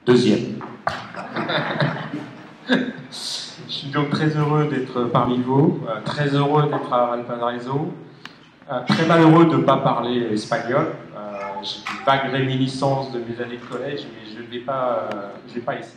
Deuxième. Je suis donc très heureux d'être parmi vous, très heureux d'être à Valparaiso, très malheureux de ne pas parler espagnol. J'ai une vague réminiscence de mes années de collège, mais je ne vais pas essayer.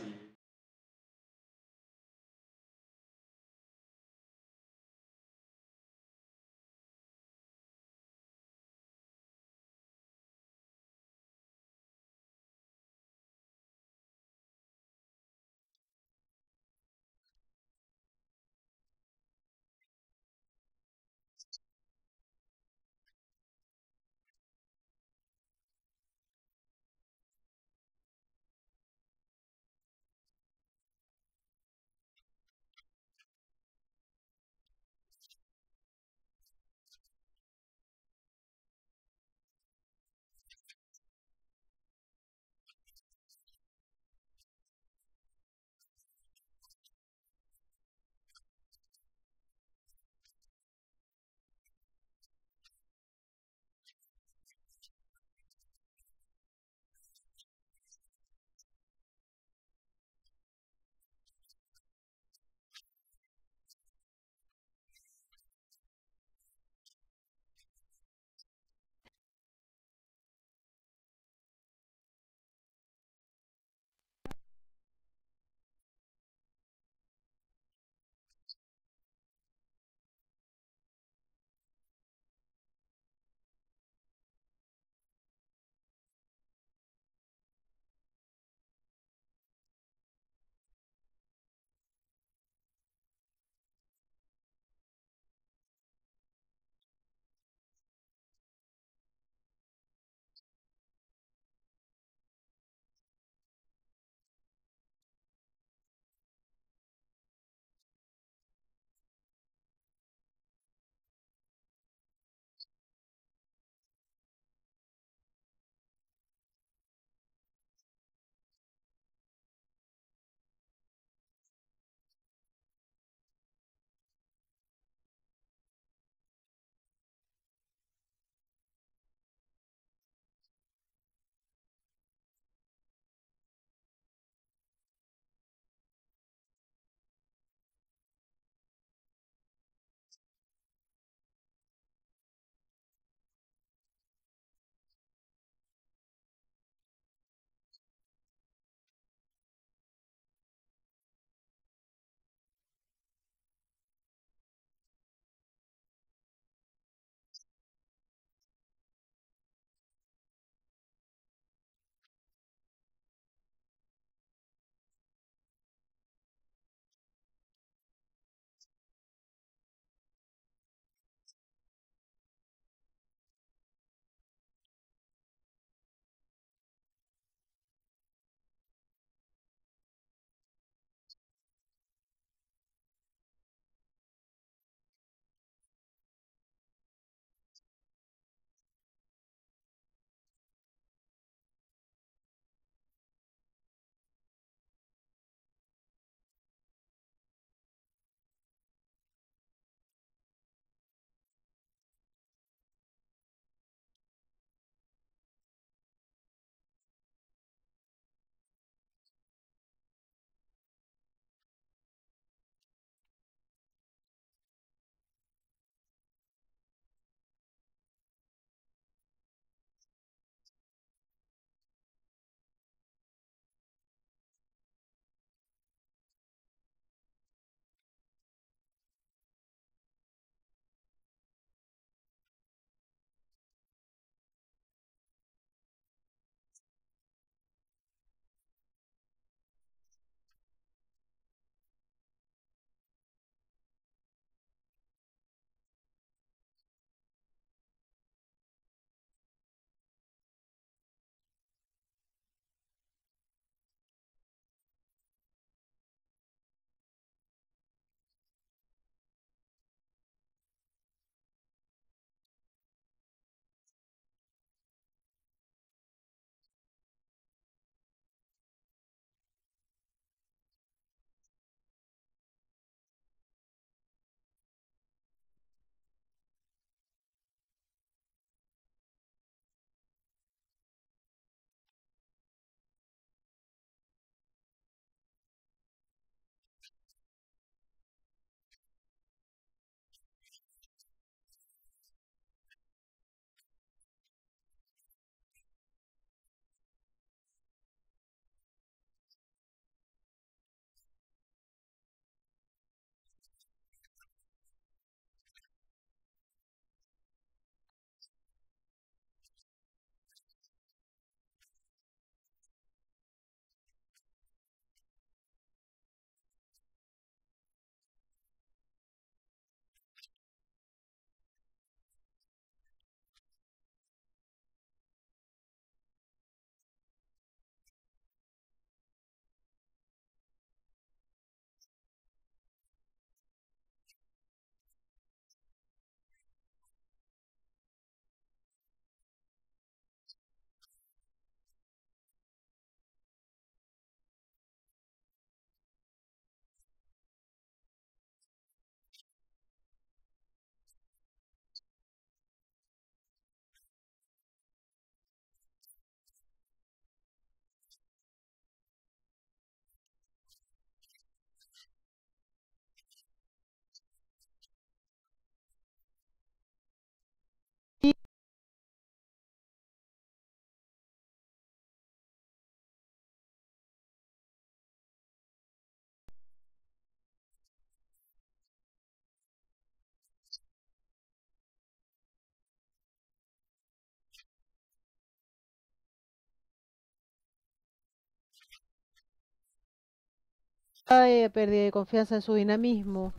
pérdida de confianza en su dinamismo.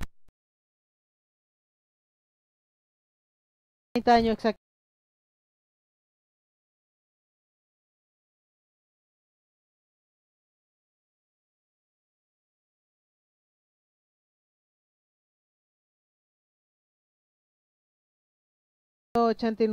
30 años exactamente. 89.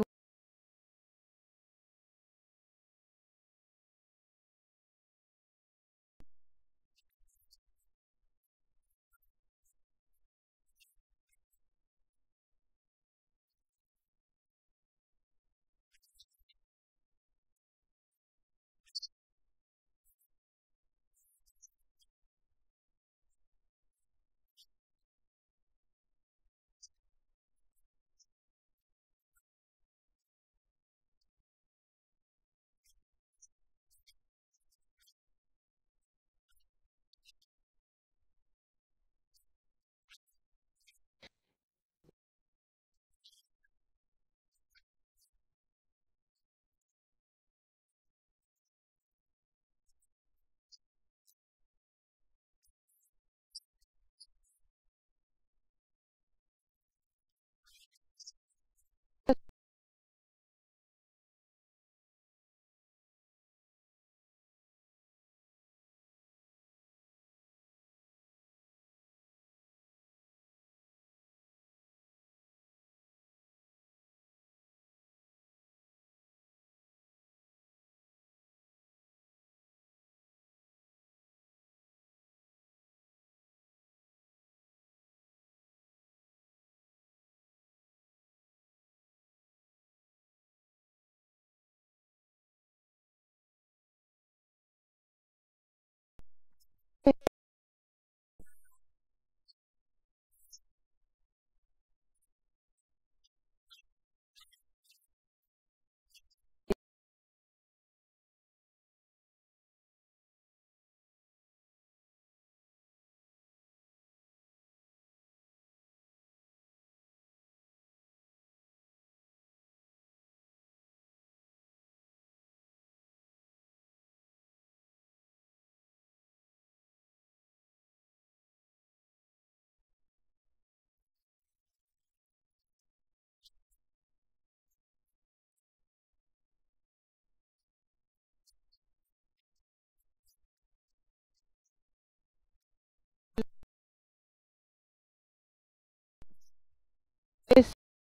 Es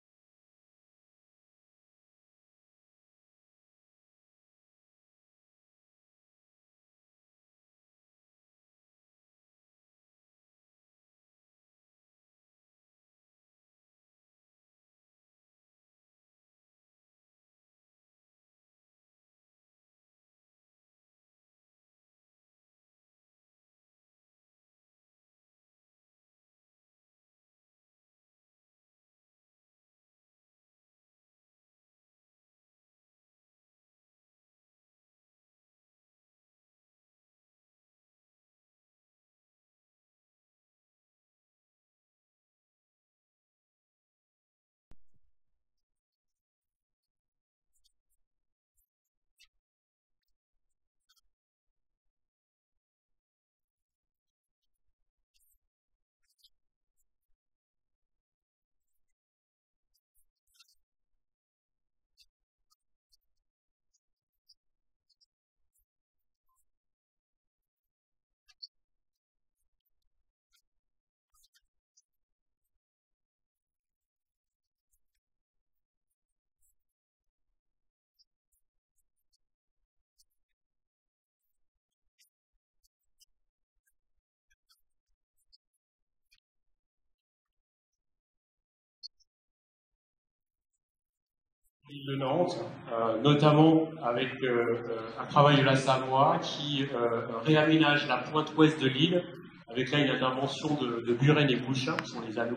De Nantes, notamment avec un travail de la Savoie qui réaménage la pointe ouest de l'île, avec là une intervention de Buren et Bouchin, qui sont les anneaux.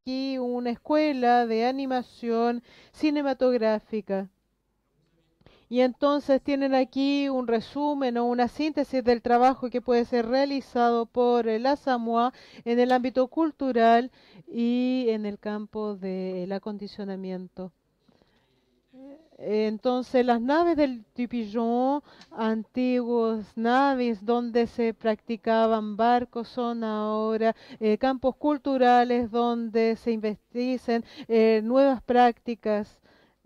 aquí una escuela de animación cinematográfica. Y entonces tienen aquí un resumen o una síntesis del trabajo que puede ser realizado por la SAMUA en el ámbito cultural y en el campo del acondicionamiento. Entonces, las naves del Tipillón, antiguos naves donde se practicaban barcos, son ahora campos culturales donde se investiguen nuevas prácticas.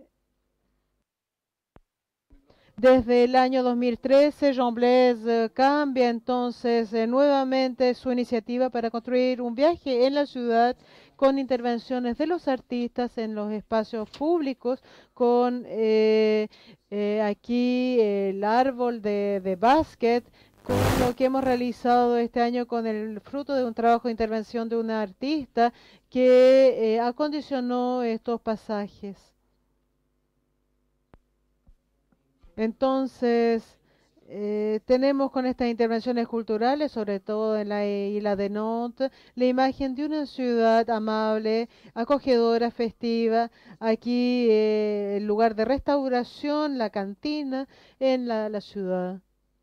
Desde el año 2013, Jean Blaise cambia entonces nuevamente su iniciativa para construir un viaje en la ciudad con intervenciones de los artistas en los espacios públicos, con aquí el árbol de básquet, con lo que hemos realizado este año con el fruto de un trabajo de intervención de una artista que acondicionó estos pasajes. Entonces, tenemos con estas intervenciones culturales, sobre todo en la isla de Nantes, la imagen de una ciudad amable, acogedora, festiva. Aquí el lugar de restauración, la cantina en la ciudad.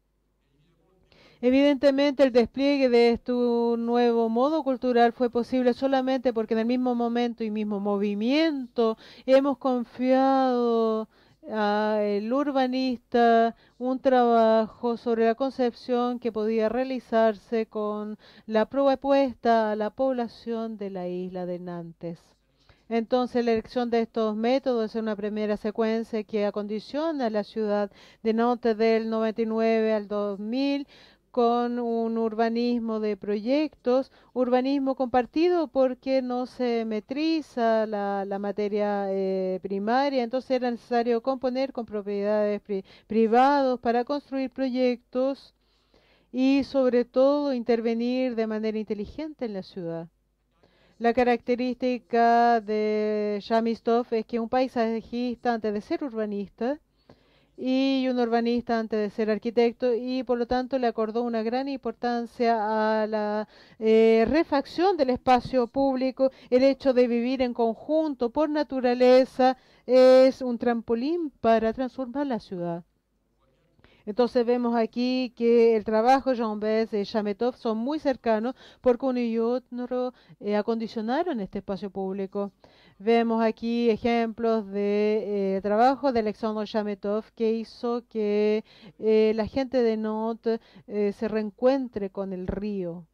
Evidentemente el despliegue de este nuevo modo cultural fue posible solamente porque en el mismo momento y mismo movimiento hemos confiado al urbanista un trabajo sobre la concepción que podía realizarse con la propuesta a la población de la isla de Nantes. Entonces, la elección de estos métodos es una primera secuencia que acondiciona la ciudad de Nantes del 99 al 2000 con un urbanismo de proyectos, urbanismo compartido porque no se metriza la materia primaria, entonces era necesario componer con propiedades privados para construir proyectos y sobre todo intervenir de manera inteligente en la ciudad. La característica de Chamistov es que un paisajista antes de ser urbanista y un urbanista antes de ser arquitecto y por lo tanto le acordó una gran importancia a la refacción del espacio público. El hecho de vivir en conjunto por naturaleza es un trampolín para transformar la ciudad. Entonces vemos aquí que el trabajo de Jean Blaise y Chametov son muy cercanos porque uno y otro acondicionaron este espacio público. Vemos aquí ejemplos de trabajo de Alexandre Chametov que hizo que la gente de Nantes se reencuentre con el río.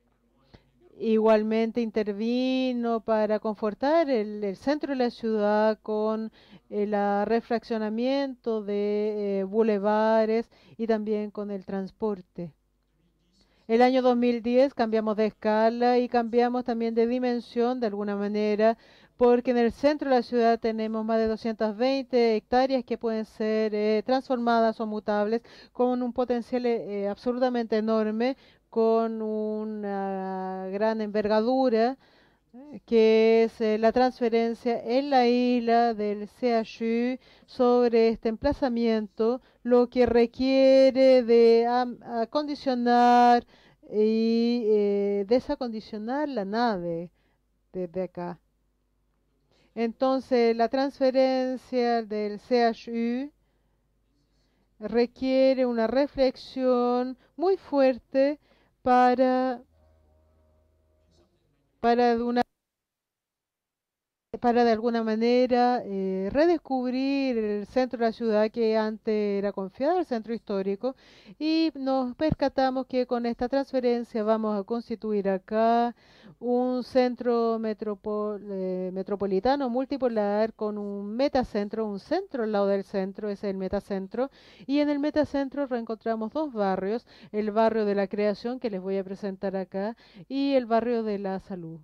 Igualmente intervino para confortar el centro de la ciudad con el refraccionamiento de bulevares y también con el transporte. El año 2010 cambiamos de escala y cambiamos también de dimensión de alguna manera, porque en el centro de la ciudad tenemos más de 220 hectáreas que pueden ser transformadas o mutables con un potencial absolutamente enorme, con una gran envergadura que es la transferencia en la isla del CHU sobre este emplazamiento, lo que requiere de acondicionar y desacondicionar la nave desde acá. Entonces, la transferencia del CHU requiere una reflexión muy fuerte para, para una para de alguna manera redescubrir el centro de la ciudad que antes era confiado al centro histórico y nos percatamos que con esta transferencia vamos a constituir acá un centro metropolitano multipolar con un centro al lado del centro, ese es el metacentro, y en el metacentro reencontramos dos barrios, el barrio de la creación que les voy a presentar acá y el barrio de la salud.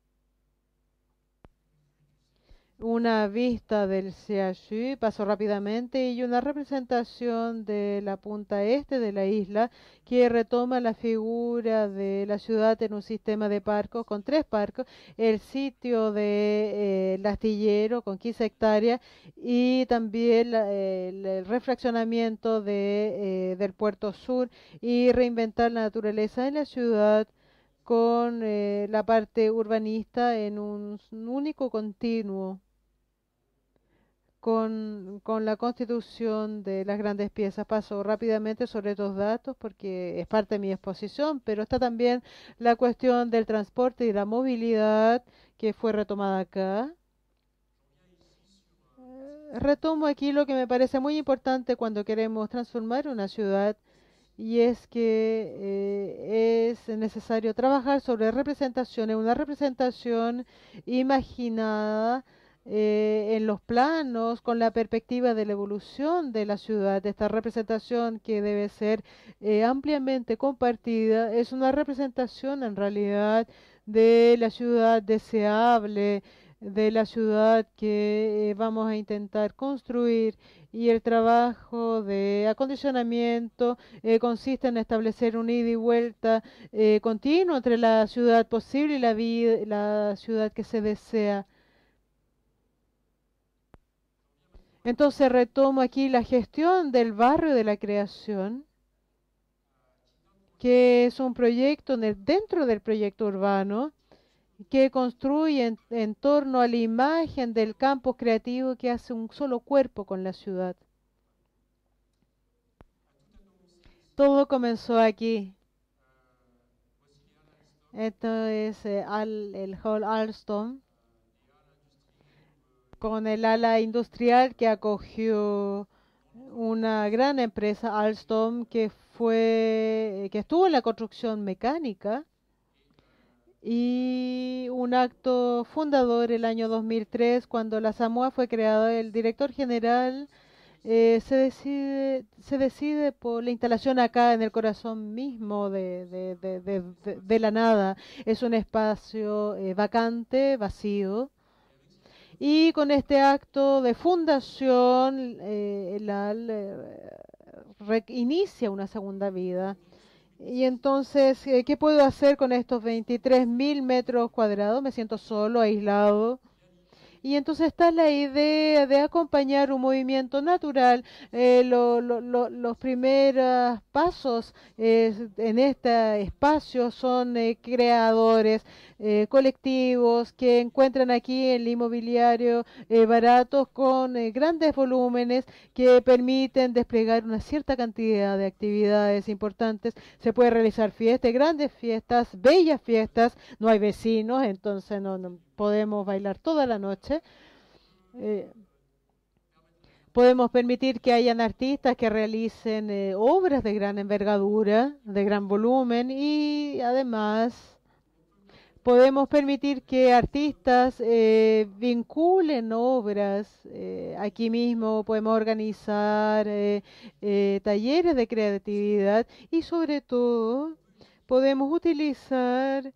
Una vista del CHU, paso rápidamente, y una representación de la punta este de la isla que retoma la figura de la ciudad en un sistema de parcos con tres parcos, el sitio de el astillero con 15 hectáreas y también el refraccionamiento del puerto sur y reinventar la naturaleza en la ciudad con la parte urbanista en un único continuo, con la constitución de las grandes piezas. Paso rápidamente sobre estos datos porque es parte de mi exposición, pero está también la cuestión del transporte y la movilidad que fue retomada acá. Retomo aquí lo que me parece muy importante cuando queremos transformar una ciudad y es que es necesario trabajar sobre representaciones, una representación imaginada en los planos con la perspectiva de la evolución de la ciudad. Esta representación que debe ser ampliamente compartida es una representación en realidad de la ciudad deseable, de la ciudad que vamos a intentar construir y el trabajo de acondicionamiento consiste en establecer un ida y vuelta continuo entre la ciudad posible y la ciudad que se desea. Entonces retomo aquí la gestión del barrio de la creación, que es un proyecto dentro del proyecto urbano que construye en torno a la imagen del campo creativo que hace un solo cuerpo con la ciudad. Todo comenzó aquí. Esto es el Hall Alstom, con el ala industrial que acogió una gran empresa, Alstom, que estuvo en la construcción mecánica y un acto fundador el año 2003, cuando la Samoa fue creada. El director general se decide por la instalación acá en el corazón mismo de la nada. Es un espacio vacante, vacío. Y con este acto de fundación, el AL inicia una segunda vida. Y entonces, ¿qué puedo hacer con estos 23.000 metros cuadrados? Me siento solo, aislado. Y entonces está la idea de acompañar un movimiento natural. Los primeros pasos en este espacio son creadores colectivos que encuentran aquí el inmobiliario baratos con grandes volúmenes que permiten desplegar una cierta cantidad de actividades importantes. Se puede realizar fiestas, grandes fiestas, bellas fiestas. No hay vecinos, entonces no podemos bailar toda la noche. Eh, Podemos permitir que hayan artistas que realicen obras de gran envergadura, de gran volumen y además podemos permitir que artistas vinculen obras. Aquí mismo podemos organizar talleres de creatividad y sobre todo podemos utilizar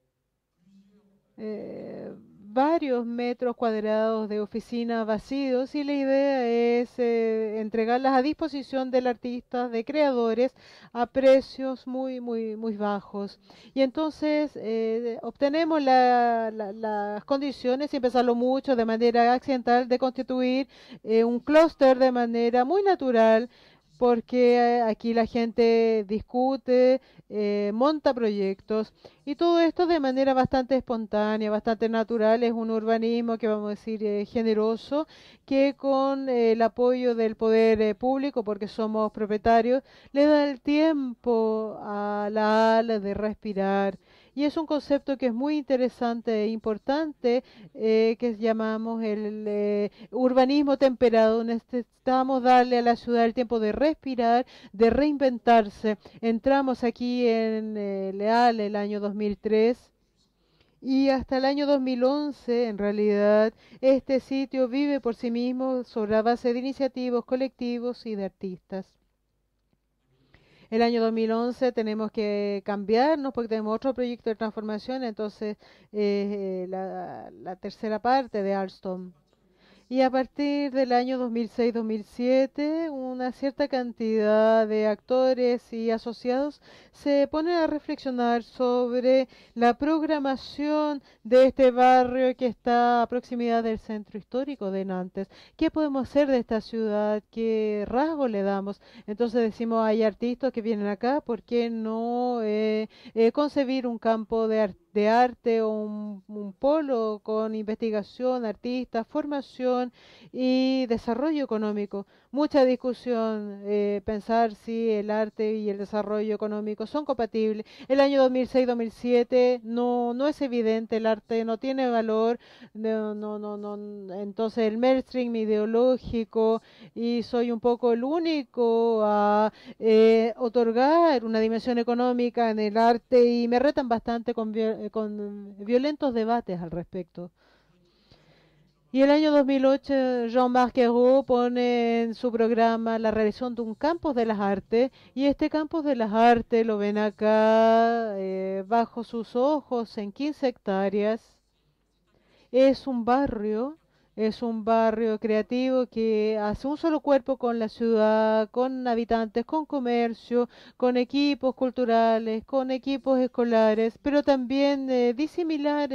varios metros cuadrados de oficina vacíos y la idea es entregarlas a disposición del artista, de creadores, a precios muy bajos. Y entonces obtenemos las condiciones, sin pensarlo mucho, de manera accidental, de constituir un clúster de manera muy natural, porque aquí la gente discute, monta proyectos y todo esto de manera bastante espontánea, bastante natural. Es un urbanismo que vamos a decir generoso, que con el apoyo del poder público, porque somos propietarios, le da el tiempo a la ala de respirar. Y es un concepto que es muy interesante e importante, que llamamos el urbanismo temperado. Necesitamos darle a la ciudad el tiempo de respirar, de reinventarse. Entramos aquí en Leal el año 2003 y hasta el año 2011, en realidad, este sitio vive por sí mismo sobre la base de iniciativos colectivos y de artistas. El año 2011 tenemos que cambiarnos porque tenemos otro proyecto de transformación, entonces la tercera parte de Alstom. Y a partir del año 2006-2007, una cierta cantidad de actores y asociados se ponen a reflexionar sobre la programación de este barrio que está a proximidad del centro histórico de Nantes. ¿Qué podemos hacer de esta ciudad? ¿Qué rasgo le damos? Entonces decimos, hay artistas que vienen acá, ¿por qué no concebir un campo de arte o un polo con investigación, artistas, formación y desarrollo económico? Mucha discusión, pensar si el arte y el desarrollo económico son compatibles. El año 2006-2007 no es evidente, el arte no tiene valor, no. Entonces el mainstream ideológico, y soy un poco el único a otorgar una dimensión económica en el arte y me retan bastante con violentos debates al respecto. Y el año 2008, Jean-Marc Ayrault pone en su programa la realización de un campus de las artes, y este campus de las artes lo ven acá bajo sus ojos en 15 hectáreas. Es un barrio, es un barrio creativo que hace un solo cuerpo con la ciudad, con habitantes, con comercio, con equipos culturales, con equipos escolares, pero también disimilar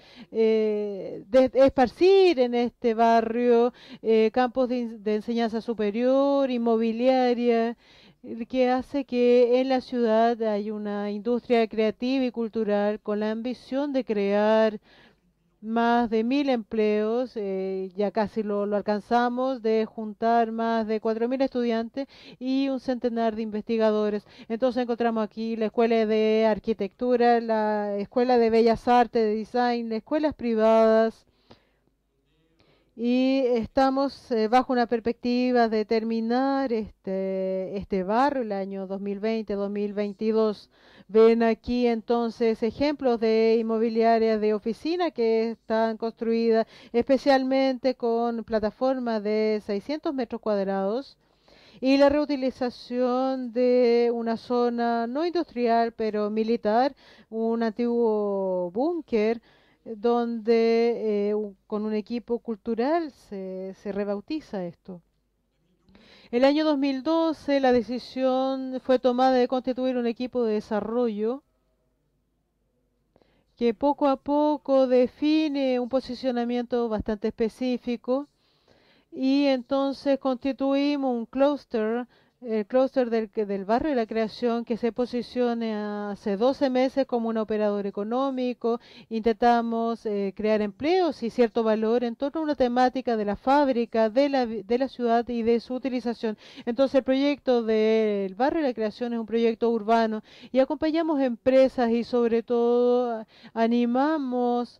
esparcir en este barrio campos de enseñanza superior, inmobiliaria, que hace que en la ciudad hay una industria creativa y cultural con la ambición de crear más de 1000 empleos, ya casi lo alcanzamos, de juntar más de 4000 estudiantes y un centenar de investigadores. Entonces encontramos aquí la Escuela de Arquitectura, la Escuela de Bellas Artes, de Design, escuelas privadas, y estamos bajo una perspectiva de terminar este barrio el año 2020-2022. Ven aquí entonces ejemplos de inmobiliarias de oficina que están construidas especialmente con plataformas de 600 metros cuadrados, y la reutilización de una zona no industrial pero militar, un antiguo búnker donde con un equipo cultural se rebautiza esto. El año 2012 la decisión fue tomada de constituir un equipo de desarrollo que poco a poco define un posicionamiento bastante específico, y entonces constituimos un clúster, el clúster del barrio de la creación, que se posicione hace 12 meses como un operador económico. Intentamos crear empleos y cierto valor en torno a una temática de la fábrica, de la ciudad y de su utilización. Entonces el proyecto del barrio de la creación es un proyecto urbano y acompañamos empresas y sobre todo animamos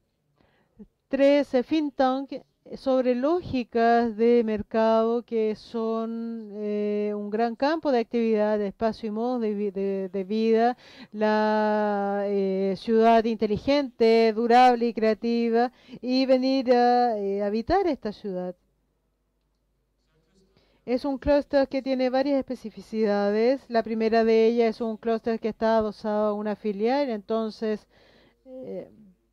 13 think tank sobre lógicas de mercado que son un gran campo de actividad, de espacio y modos de vida, la ciudad inteligente, durable y creativa, y venir a habitar esta ciudad. Es un clúster que tiene varias especificidades. La primera de ellas es un clúster que está adosado a una filial, entonces eh,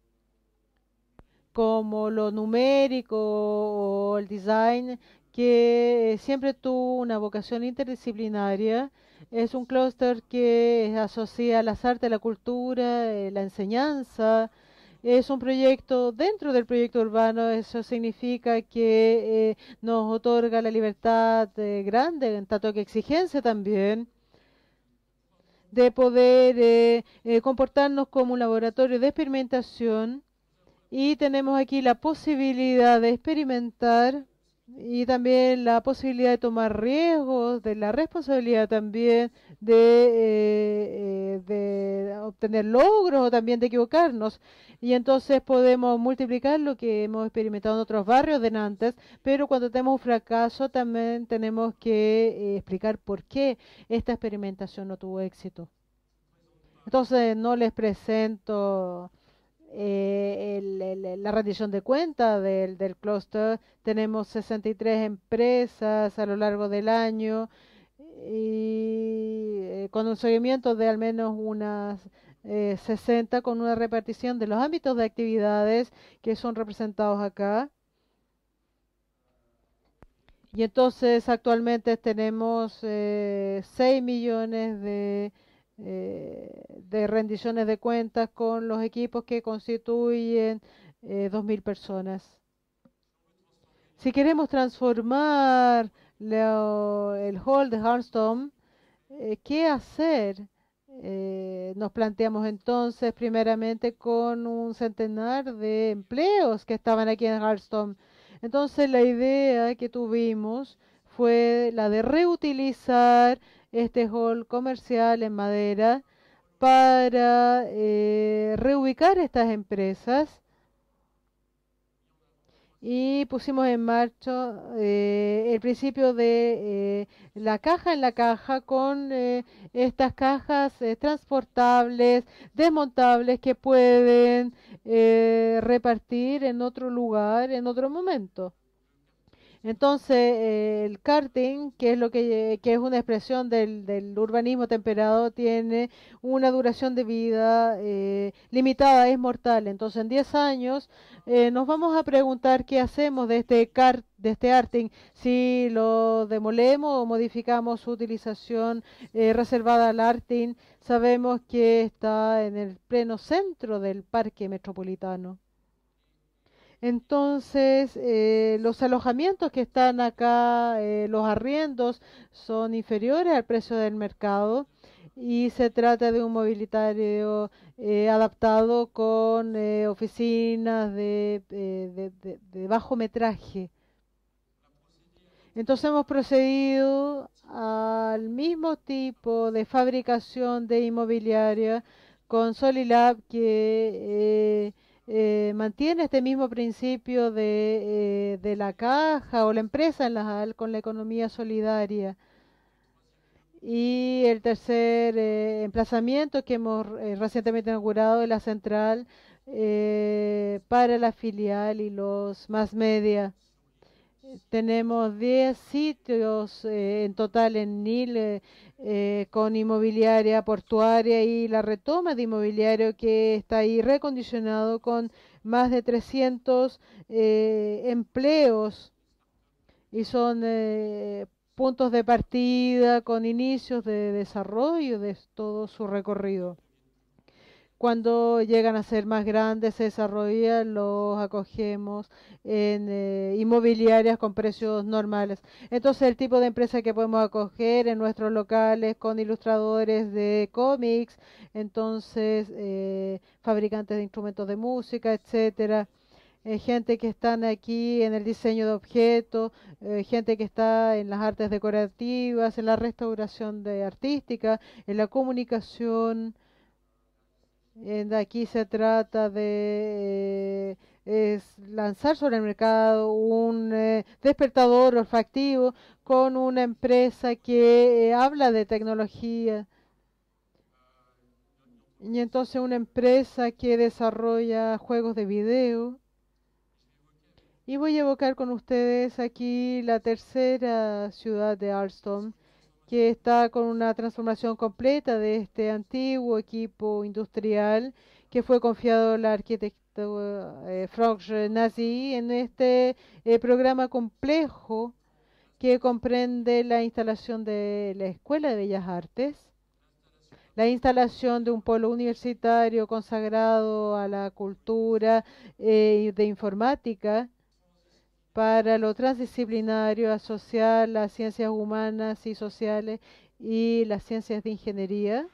como lo numérico o el design, que siempre tuvo una vocación interdisciplinaria. Es un clúster que asocia las artes, la cultura, la enseñanza. Es un proyecto dentro del proyecto urbano. Eso significa que nos otorga la libertad grande, en tanto que exigencia también, de poder comportarnos como un laboratorio de experimentación, y tenemos aquí la posibilidad de experimentar y también la posibilidad de tomar riesgos, de la responsabilidad también de obtener logros o también de equivocarnos. Y entonces podemos multiplicar lo que hemos experimentado en otros barrios de Nantes, pero cuando tenemos un fracaso también tenemos que explicar por qué esta experimentación no tuvo éxito. Entonces no les presento la rendición de cuentas del clúster. Tenemos 63 empresas a lo largo del año y con un seguimiento de al menos unas 60, con una repartición de los ámbitos de actividades que son representados acá. Y entonces actualmente tenemos 6 millones de rendiciones de cuentas con los equipos que constituyen 2.000 personas. Si queremos transformar el hall de Hearthstone, ¿qué hacer? Nos planteamos entonces primeramente con un centenar de empleos que estaban aquí en Hearthstone. Entonces la idea que tuvimos fue la de reutilizar este hall comercial en madera para reubicar estas empresas y pusimos en marcha el principio de la caja en la caja con estas cajas transportables, desmontables que pueden repartir en otro lugar, en otro momento. Entonces, el karting, que es que es una expresión del urbanismo temperado, tiene una duración de vida limitada, es mortal. Entonces, en 10 años nos vamos a preguntar qué hacemos de de este karting, si lo demolemos o modificamos su utilización reservada al karting. Sabemos que está en el pleno centro del parque metropolitano. Entonces, los alojamientos que están acá, los arriendos, son inferiores al precio del mercado y se trata de un mobilitario adaptado con oficinas de bajo metraje. Entonces hemos procedido al mismo tipo de fabricación de inmobiliaria con Solilab que mantiene este mismo principio de la caja o la empresa con la economía solidaria. Y el tercer emplazamiento que hemos recientemente inaugurado es la central para la filial y los más media. Tenemos 10 sitios en total en NIL con inmobiliaria portuaria y la retoma de inmobiliario que está ahí recondicionado con más de 300 empleos y son puntos de partida con inicios de desarrollo de todo su recorrido. Cuando llegan a ser más grandes, se desarrollan, los acogemos en inmobiliarias con precios normales. Entonces, el tipo de empresa que podemos acoger en nuestros locales con ilustradores de cómics, entonces fabricantes de instrumentos de música, etcétera. Gente que están aquí en el diseño de objetos, gente que está en las artes decorativas, en la restauración artística, en la comunicación. Aquí se trata de lanzar sobre el mercado un despertador olfactivo con una empresa que habla de tecnología. Y entonces una empresa que desarrolla juegos de video. Y voy a evocar con ustedes aquí la tercera ciudad de Alstom, que está con una transformación completa de este antiguo equipo industrial que fue confiado al arquitecto Franck Nazi en este programa complejo que comprende la instalación de la Escuela de Bellas Artes, la instalación de un polo universitario consagrado a la cultura de informática, para lo transdisciplinario, asociar las ciencias humanas y sociales y las ciencias de ingeniería.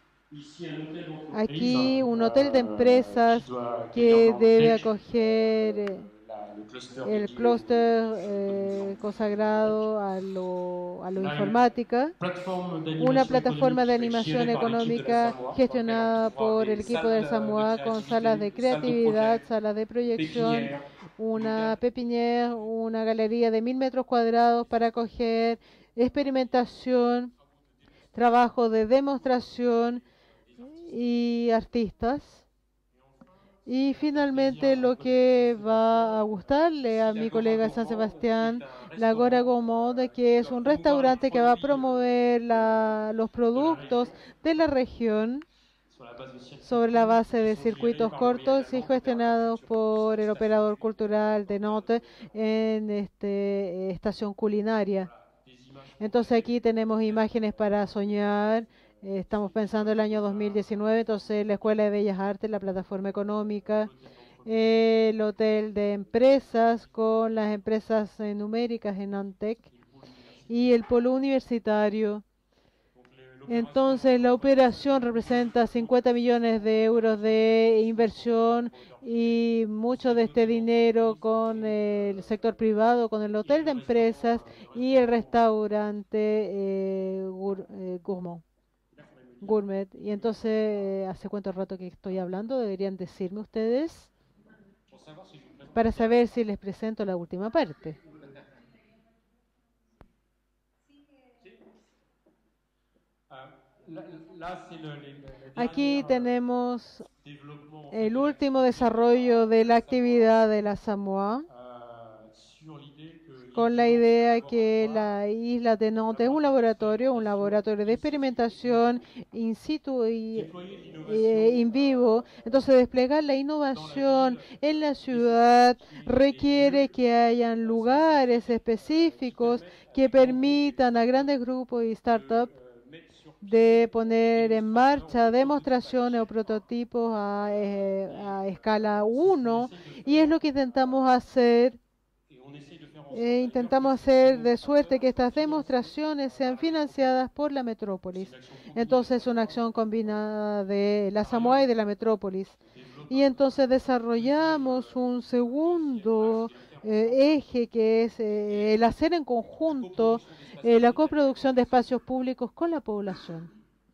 Aquí un hotel de empresas que debe acoger el clúster consagrado a lo informática, una plataforma de animación económica gestionada por el equipo del Samoa con salas de creatividad, salas de proyección, una pepinière, una galería de 1000 metros cuadrados para acoger experimentación, trabajo de demostración y artistas. Y finalmente lo que va a gustarle a mi colega San Sebastián, la Agora Gomode, que es un restaurante que va a promover los productos de la región sobre la base de circuitos cortos y gestionados por el operador cultural de Nantes en estación culinaria. Entonces aquí tenemos imágenes para soñar. Estamos pensando el año 2019, entonces la Escuela de Bellas Artes, la plataforma económica, el hotel de empresas con las empresas numéricas en Antec y el polo universitario. Entonces la operación representa 50 millones de euros de inversión y mucho de este dinero con el sector privado, con el hotel de empresas y el restaurante Gourmet. Y entonces, ¿hace cuánto rato que estoy hablando? Deberían decirme ustedes para saber si les presento la última parte. Aquí tenemos el último desarrollo de la actividad de la Samoa con la idea que la isla de Nantes es un laboratorio de experimentación in situ y in vivo. Entonces, desplegar la innovación en la ciudad requiere que hayan lugares específicos que permitan a grandes grupos y startups de poner en marcha demostraciones o prototipos a escala 1 y es lo que intentamos hacer. Intentamos hacer de suerte que estas demostraciones sean financiadas por la metrópolis. Entonces, una acción combinada de la Samoa y de la metrópolis. Y entonces desarrollamos un segundo eje que es el hacer en conjunto la coproducción de espacios públicos con la población.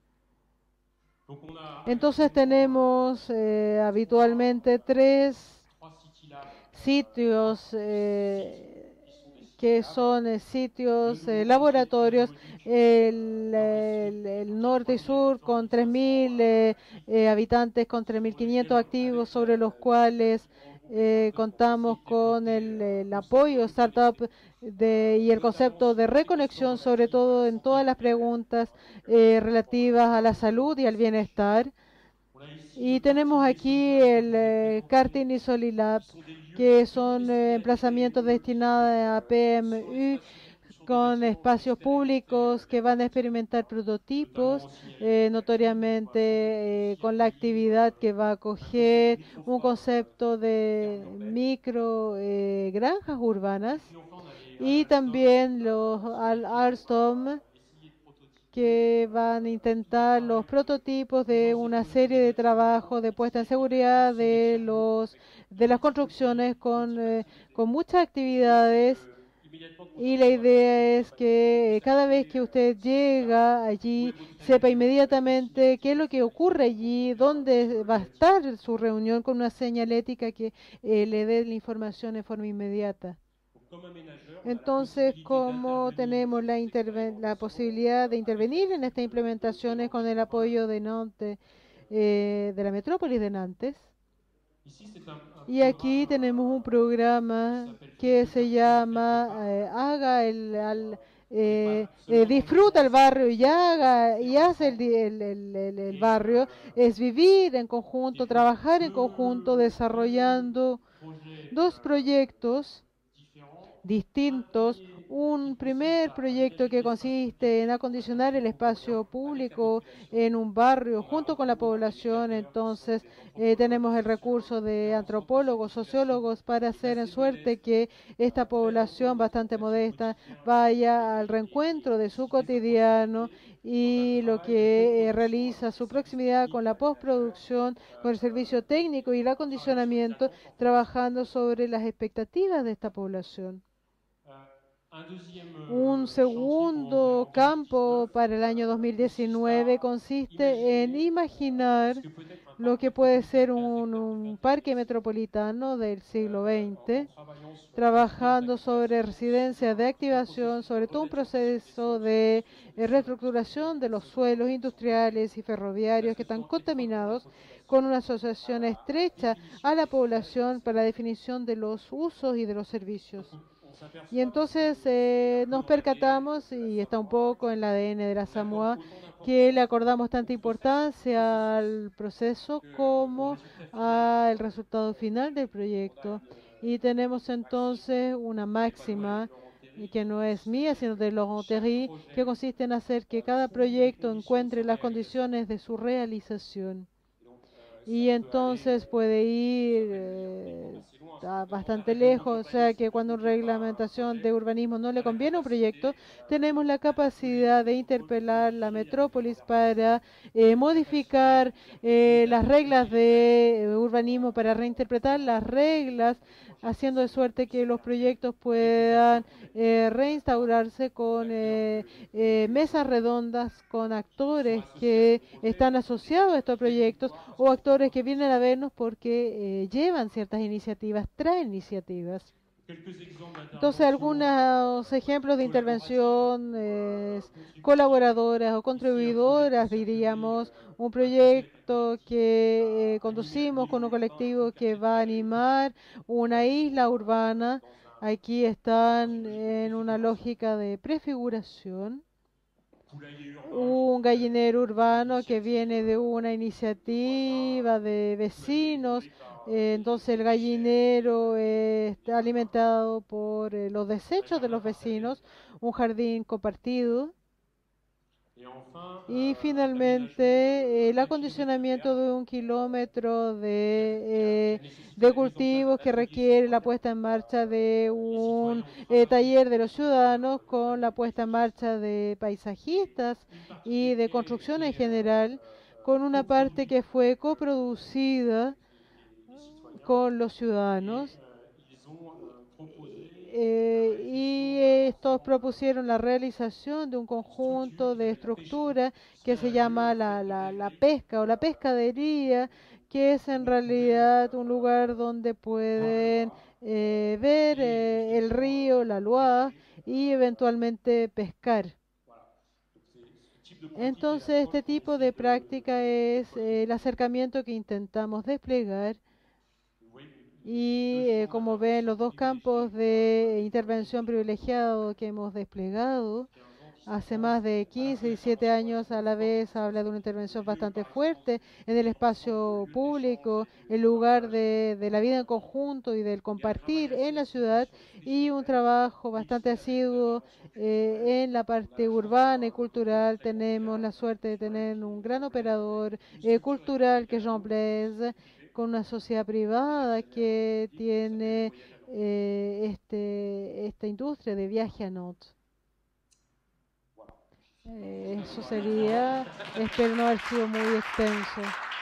Entonces tenemos habitualmente 3 sitios que son sitios laboratorios, el norte y sur con 3.000 habitantes, con 3.500 activos, sobre los cuales contamos con el apoyo startup y el concepto de reconexión, sobre todo en todas las preguntas relativas a la salud y al bienestar. Y tenemos aquí el Karting y Solilab, que son emplazamientos destinados a PMU con espacios públicos que van a experimentar prototipos, notoriamente con la actividad que va a acoger un concepto de micro granjas urbanas y también los Alstom, que van a intentar los prototipos de una serie de trabajos de puesta en seguridad de las construcciones con muchas actividades. Y la idea es que cada vez que usted llega allí, sepa inmediatamente qué es lo que ocurre allí, dónde va a estar su reunión, con una señalética que le dé la información en forma inmediata. Entonces, como tenemos la posibilidad de intervenir en estas implementaciones con el apoyo de Nantes, de la metrópolis de Nantes? Y aquí tenemos un programa que se llama disfruta el barrio y hace el barrio. Es vivir en conjunto, trabajar en conjunto, desarrollando 2 proyectos distintos. Un primer proyecto que consiste en acondicionar el espacio público en un barrio junto con la población. Entonces tenemos el recurso de antropólogos, sociólogos para hacer en suerte que esta población bastante modesta vaya al reencuentro de su cotidiano y lo que realiza su proximidad con la postproducción, con el servicio técnico y el acondicionamiento, trabajando sobre las expectativas de esta población. Un segundo campo para el año 2019 consiste en imaginar lo que puede ser un parque metropolitano del siglo XX, trabajando sobre residencias de activación, sobre todo un proceso de reestructuración de los suelos industriales y ferroviarios que están contaminados, con una asociación estrecha a la población para la definición de los usos y de los servicios. Y entonces nos percatamos, y está un poco en el ADN de la Samoa, que le acordamos tanta importancia al proceso como al resultado final del proyecto. Y tenemos entonces una máxima que no es mía, sino de Laurent Terry, que consiste en hacer que cada proyecto encuentre las condiciones de su realización. Y entonces puede ir bastante lejos, o sea que cuando una reglamentación de urbanismo no le conviene a un proyecto, tenemos la capacidad de interpelar la metrópolis para modificar las reglas de urbanismo, para reinterpretar las reglas, haciendo de suerte que los proyectos puedan reinstaurarse con mesas redondas, con actores que están asociados a estos proyectos o actores que vienen a vernos porque llevan ciertas iniciativas, traen iniciativas. Entonces, algunos ejemplos de intervención colaboradoras o contribuidoras, diríamos, un proyecto que conducimos con un colectivo que va a animar una isla urbana. Aquí están en una lógica de prefiguración. Un gallinero urbano que viene de una iniciativa de vecinos. Entonces el gallinero está alimentado por los desechos de los vecinos, un jardín compartido. Y finalmente, el acondicionamiento de 1 kilómetro de cultivos que requiere la puesta en marcha de un taller de los ciudadanos con la puesta en marcha de paisajistas y de construcción en general, con una parte que fue coproducida con los ciudadanos. Y estos propusieron la realización de un conjunto de estructuras que se llama la pesca o la pescadería, que es en realidad un lugar donde pueden ver el río, la Loire, y eventualmente pescar. Entonces, este tipo de práctica es el acercamiento que intentamos desplegar. Y como ven, los dos campos de intervención privilegiado que hemos desplegado hace más de 15 y 17 años a la vez habla de una intervención bastante fuerte en el espacio público, el lugar de la vida en conjunto y del compartir en la ciudad, y un trabajo bastante asiduo en la parte urbana y cultural. Tenemos la suerte de tener un gran operador cultural que es Jean Blaise, con una sociedad privada que tiene esta industria de viaje a Nantes. Eso sería, espero no haber sido muy extenso.